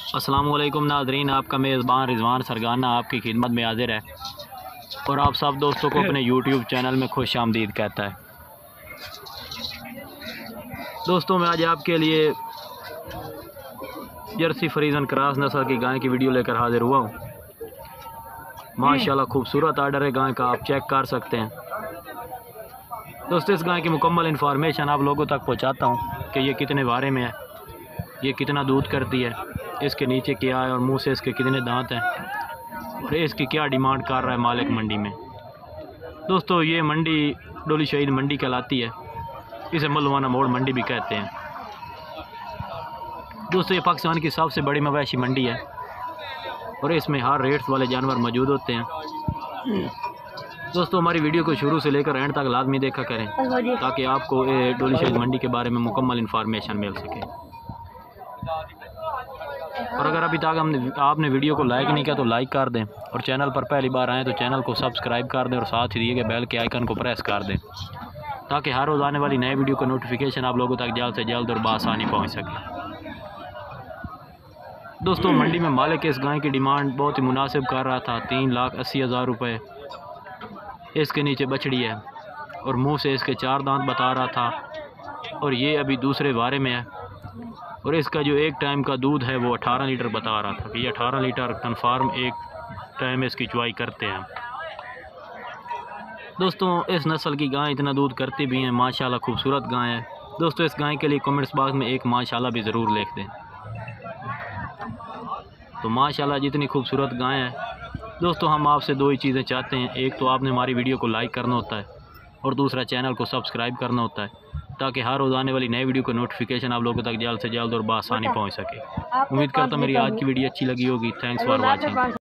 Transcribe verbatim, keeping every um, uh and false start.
अस्सलामुअलैकुम नाज़रीन, आपका मेज़बान रिजवान सरगाना आपकी खिदमत में हाजिर है और आप सब दोस्तों को अपने यूट्यूब चैनल में खुश आमदीद कहता है। दोस्तों, मैं आज आपके लिए जर्सी फ्रीजन क्रॉस नस्ल की गाय की वीडियो लेकर हाजिर हुआ हूँ। माशाल्लाह खूबसूरत आर्डर है गाय का, आप चेक कर सकते हैं। दोस्तों, इस गाय की मुकम्मल इन्फॉर्मेशन आप लोगों तक पहुँचाता हूँ कि ये कितने बारे में है, ये कितना दूध करती है, इसके नीचे क्या है और मुंह से इसके कितने दांत हैं और इसकी क्या डिमांड कर रहा है मालिक मंडी में। दोस्तों, ये मंडी डोली शहीद मंडी कहलाती है, इसे मलवाना मोड़ मंडी भी कहते हैं। दोस्तों, ये पाकिस्तान की सबसे बड़ी मवेशी मंडी है और इसमें हर रेट्स वाले जानवर मौजूद होते हैं। दोस्तों, हमारी वीडियो को शुरू से लेकर एंड तक लाजमी देखा करें ताकि आपको ये डोली शहीद मंडी के बारे में मुकम्मल इन्फॉर्मेशन मिल सके। और अगर अभी तक हमने आपने वीडियो को लाइक नहीं किया तो लाइक कर दें और चैनल पर पहली बार आएँ तो चैनल को सब्सक्राइब कर दें और साथ ही दिए गए बेल के आइकन को प्रेस कर दें ताकि हर रोज़ आने वाली नए वीडियो का नोटिफिकेशन आप लोगों तक जल्द से जल्द और बआसानी पहुंच सके। दोस्तों, मंडी में मालिक इस गाय की डिमांड बहुत ही मुनासिब कर रहा था, तीन लाख अस्सी हज़ार रुपये इसके नीचे बछड़ी है और मुँह से इसके चार दांत बता रहा था और ये अभी दूसरे बारे में है और इसका जो एक टाइम का दूध है वो अठारह लीटर बता रहा था कि ये अठारह लीटर कन्फर्म एक टाइम इसकी चुवाई करते हैं। दोस्तों, इस नस्ल की गाय इतना दूध करती भी हैं, माशाल्लाह खूबसूरत गाय है। दोस्तों, इस गाय के लिए कमेंट्स बॉक्स में एक माशाल्लाह भी ज़रूर लिख दें। तो माशाल्लाह जितनी खूबसूरत गाय है। दोस्तों, हम आपसे दो ही चीज़ें चाहते हैं, एक तो आपने हमारी वीडियो को लाइक करना होता है और दूसरा चैनल को सब्सक्राइब करना होता है ताकि हर रोज़ आने वाली नई वीडियो का नोटिफिकेशन आप लोगों तक जल्द से जल्द और बआसानी पहुंच सके। उम्मीद करता हूँ मेरी आज की वीडियो अच्छी लगी होगी। Thanks for watching.